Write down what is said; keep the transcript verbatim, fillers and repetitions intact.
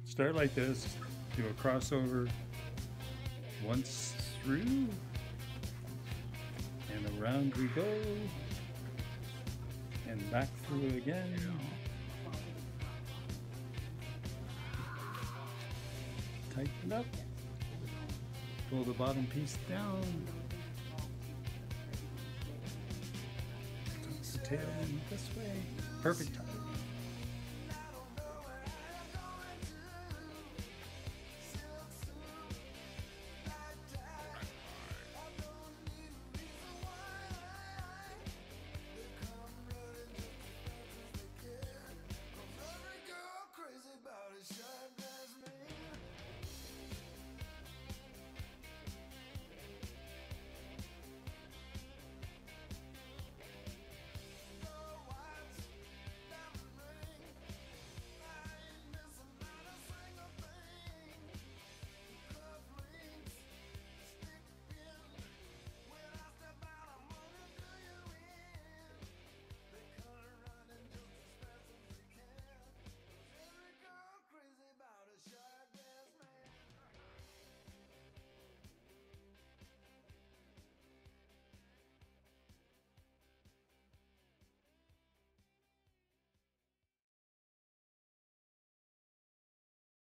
Start like this, do a crossover once through, and around we go, and back through again. Tighten up, pull the bottom piece down, tuck the tail in this way, perfect time.